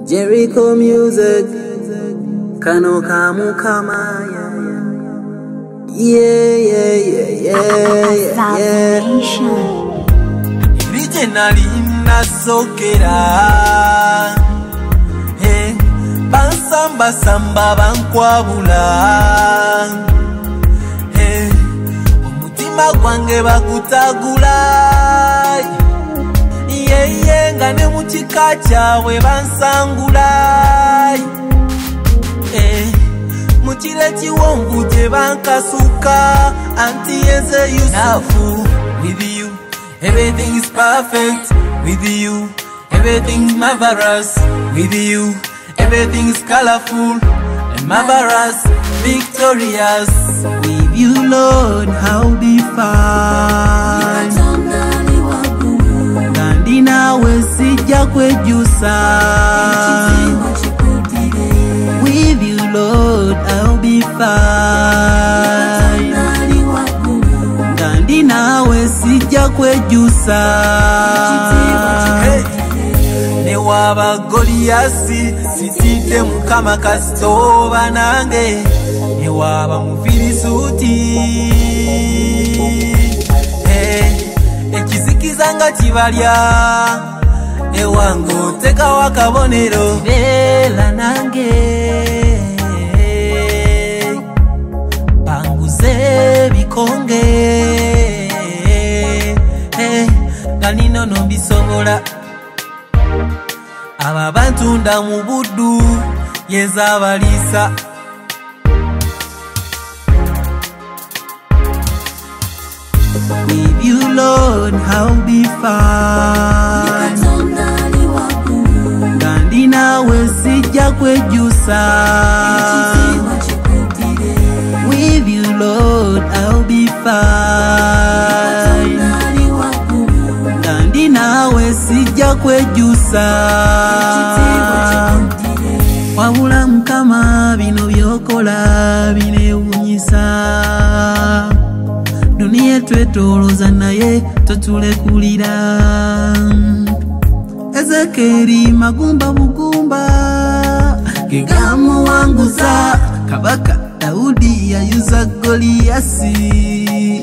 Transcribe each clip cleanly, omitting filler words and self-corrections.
Jericho music, kano kamu kama Originally nasokera bansamba samba bankwabula omutima gwange bakutagula nga ne mukika kyawe bansangula mukire kiwonvu gye bankasuka anti eze Yusufu. With you everything is perfect, with you everything's marvelous, with you everything is colorful and marvelous, victorious. With you Lord I'll be fine. Kandi nawe sijja kwejusa. With you Lord I'll be fine. Kandi nawe sijja kwejusa. Newaba Goliasi sitidde Mukama kasitoba nange, newaba Mufirisuuti ekizikiza nga kibalya ewange otekawo akabonero beera nange banguze bikonge nga nino nombisobola aba bantunda mu buddu yeza balisa. With you Lord I'll be fine. Kandi nawe sijja kwejusa. With you Lord I'll be fine. Kandi nawe sijja kwejusa. Wabula Mukama bino byokola binewunyisa. Dunia twetoloza naye totulekulira. Ezekeri magumba bugumba gegamuwanguza. Kabaka Daudi yayuza Goliasi.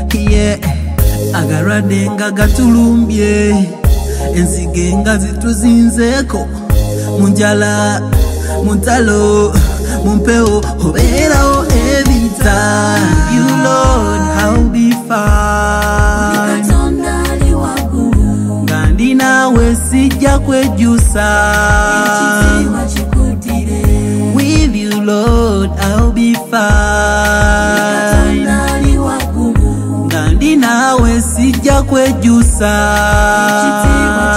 Agarade nga gatulumbye, enzige nga zituzinzeko. Munjala, muntalo, mumpewo obeerawo ebita. You Lord I'll be fine. Kandi nawe sijja kwejusa. With you Lord I'll be fine. Kandi nawe sijja kwejusa.